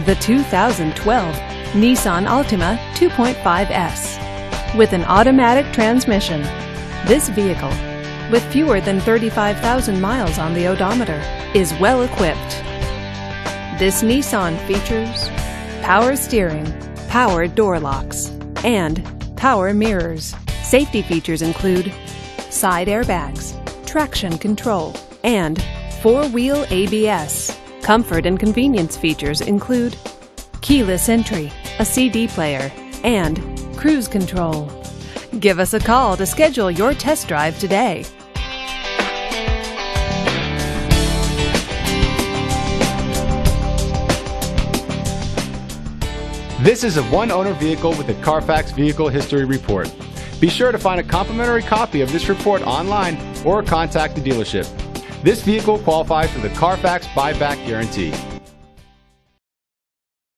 The 2012 Nissan Altima 2.5S. With an automatic transmission, this vehicle, with fewer than 35,000 miles on the odometer, is well equipped. This Nissan features power steering, power door locks, and power mirrors. Safety features include side airbags, traction control, and four-wheel ABS. Comfort and convenience features include keyless entry, a CD player, and cruise control. Give us a call to schedule your test drive today. This is a one-owner vehicle with a Carfax Vehicle History Report. Be sure to find a complimentary copy of this report online or contact the dealership. This vehicle qualifies for the Carfax Buyback Guarantee.